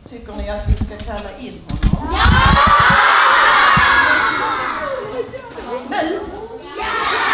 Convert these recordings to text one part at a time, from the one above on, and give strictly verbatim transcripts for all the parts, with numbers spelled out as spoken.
Tycker ni att vi ska kalla in honom? Ja! Nu? Ja!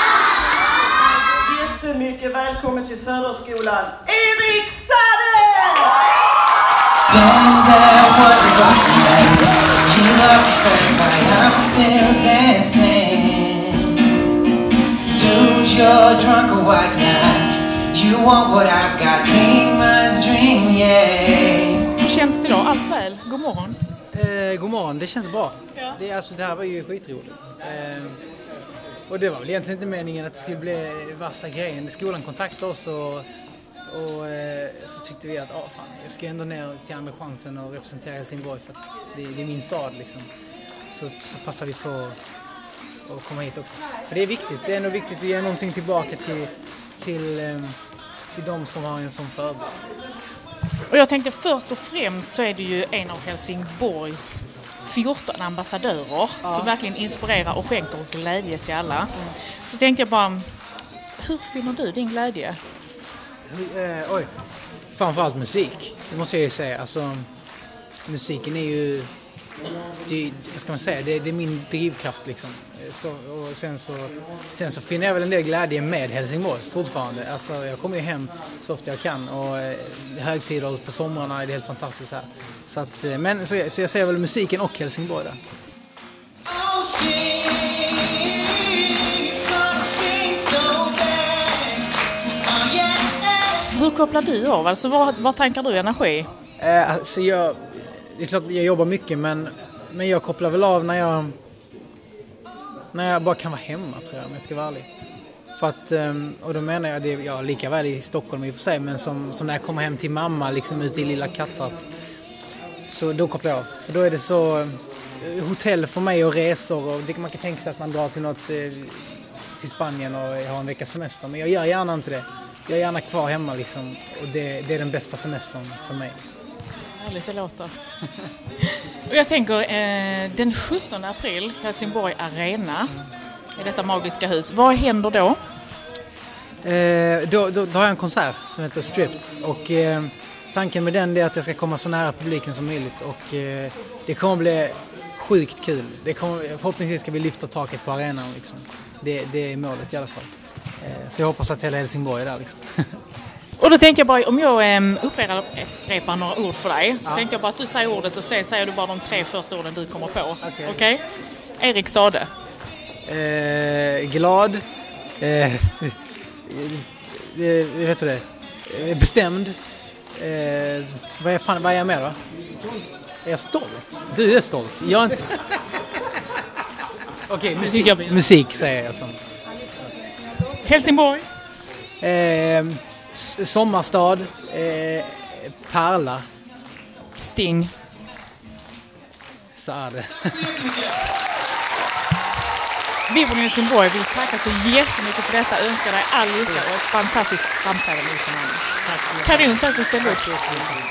Jättemycket välkommen till Söderskolan, Erik Sadel! Then there was a lucky night. She lost the fact that I'm still dancing. Dude, you're drunk or what now? You want what I've got, dreamers dream, yeah. Hur känns det idag? Allt väl? God morgon. Eh, god morgon, det känns bra. Ja. Det, alltså, det här var ju skitroligt. Eh, och det var väl egentligen inte meningen att det skulle bli värsta grejen. Skolan kontaktade oss och, och eh, så tyckte vi att ah, fan, jag ska ändå ner till Andra chansen och representera Helsingborg för att det, det är min stad liksom. Så, så passar vi på att komma hit också. För det är viktigt, det är ändå viktigt att ge någonting tillbaka till, till, eh, till de som har en sån förebild. Liksom. Och jag tänkte först och främst så är det ju en av Helsingborgs fjorton ambassadörer ja. som verkligen inspirerar och skänker glädje till alla. Mm. Så tänkte jag bara, hur finner du din glädje? Eh, oj, framförallt musik, det måste jag ju säga. Alltså, musiken är ju, det, vad ska man säga, det, det är min drivkraft liksom. Så, och sen, så, sen så finner jag väl en del glädje med Helsingborg fortfarande. Alltså, jag kommer ju hem så ofta jag kan och eh, högtider på somrarna är det helt fantastiskt här. Så, att, men, så, så jag säger väl musiken och Helsingborg där. Hur kopplar du av? Alltså, var, var tankar du energi? Eh, alltså jag, det är klart jag jobbar mycket men, men jag kopplar väl av när jag när jag bara kan vara hemma tror jag om jag ska vara ärlig. För att, och då menar jag det, ja, lika väl i Stockholm i och för sig, men som, som när jag kommer hem till mamma liksom ute i lilla Kattarp. Så då kopplar jag av. För då är det så hotell för mig och resor och det, man kan tänka sig att man drar till något till Spanien och har en veckas semester. Men jag gör gärna inte det. Jag är gärna kvar hemma liksom och det, det är den bästa semestern för mig. Liksom. Härligt det låter. Och jag tänker eh, den sjuttonde april Helsingborg Arena i detta magiska hus. Vad händer då? Eh, då, då? Då har jag en konsert som heter Stripped och eh, tanken med den är att jag ska komma så nära publiken som möjligt och eh, det kommer bli sjukt kul. Det kommer, förhoppningsvis ska vi lyfta taket på arenan liksom. Det, det är målet i alla fall. Eh, så jag hoppas att hela Helsingborg är där liksom. Och då tänker jag bara, om jag um, upprepar några ord för dig så ja. tänkte jag bara att du säger ordet och sen säger du bara de tre första orden du kommer på. Okej? Okay. Okay? Erik Sade. Eh, glad. Eh, eh, vet du det? Eh, bestämd. Eh, vad, är fan, vad är jag med då? Är jag stolt? Du är stolt. Jag är inte... Okej, okay, musik, musik säger jag som. Helsingborg. Eh, Sommarstad, eh, Pärla. Sting. Så är det. Vi från Helsingborg vill tacka så jättemycket för detta. Önskar dig all lycka och ett fantastiskt framträdande. Karin, tack för att du ställde upp.